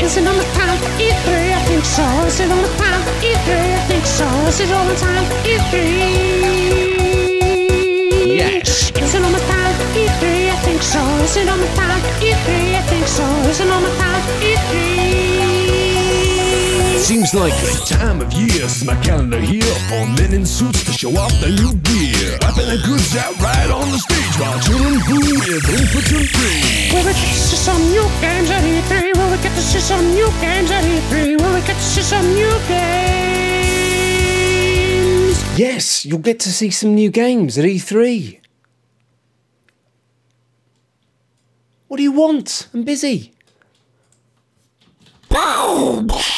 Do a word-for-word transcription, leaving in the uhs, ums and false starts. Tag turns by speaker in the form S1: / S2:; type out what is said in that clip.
S1: Is it on the time? E three, I think so. Is it on the time? E three, I think so. Is it on the time? E three.
S2: Yes.
S1: Is it on the time? E three, I think so. Is it on the time? E three, I think so. Is it on the time? E three.
S2: Seems like the time of year since my calendar here for men in suits to show off their new gear. Wrapping their goods out right on the stage while children boo with input and free.
S1: Will we get to see some new games at E three? Will we get to see some new games at E three? Will we get to see some new games?
S3: Yes, you'll get to see some new games at E three. What do you want? I'm busy.